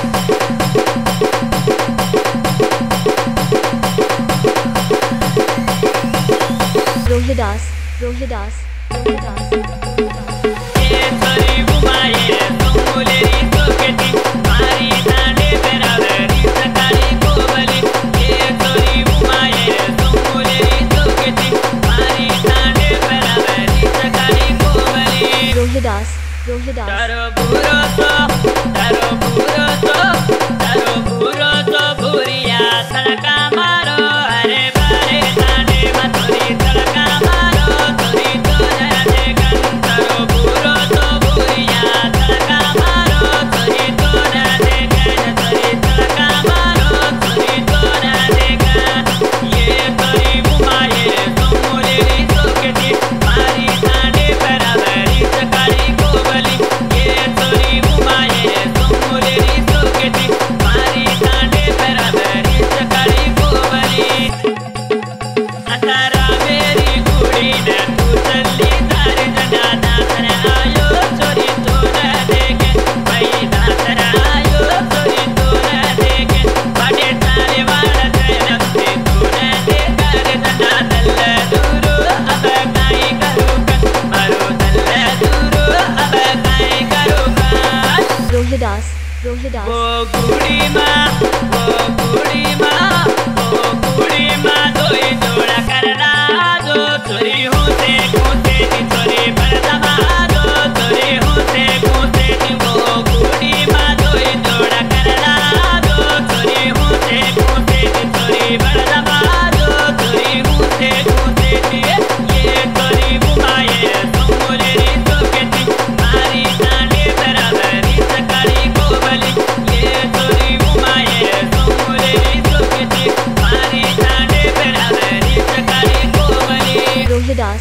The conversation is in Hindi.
रोहिदास ये छोरी उमाये तुंगुलेरी सोकेती मारी दांडे बेरावरी सकाळी कोवली ये छोरी उमाये तुंगुलेरी सोकेती मारी दांडे बेरावरी सकाळी कोवली रोहिदास तारो बुरो तो बुरिया तड़का मारो अरे बारे दांडे मतोरी तड़का मारो तोरी तो जाने गन तारो बुरो तो बुरिया तड़का मारो तोरी तो जाने गन तोरी तड़का मारो तोरी तो जाने गन ये तोरी उमाये तुंगुलेरी सोकेती मारी दांडे बेरावरी सकाळी कोवली ये तोरी उमाये तुंगुलेरी सोकेती मारी दांडे बेरावरी सकाळी कोवली अतारा मेरी कुड़ी ने तू चली तारी जना दासर आयो चोरी तो न देखे भाई दासर आयो चोरी तो न देखे बड़े तारे वाला जैनब से तू न देखा रे जना दल दूरो अब काई करूँगा मारो दल दूरो अब काई करूँगा रोहिदास वो कुड़ी माँ दोई जोड़ा करना जो चोरी होते कूते नी चोरी बरदमा जो चोरी होते कूते नी वो कुड़ी माँ दोई जोड़ा करना जो चोरी होते कूते नी चोरी बरदमा जो चोरी होते कूते नी ये चोरी उमाये तुंगुलेरी सोकेती मारी दांडे बेरावरी सकाळी कोवली ये चोरी उमाये तुंगुलेरी सोकेती मारी दांडे बेरावरी सकाळी कोवली रोहिदास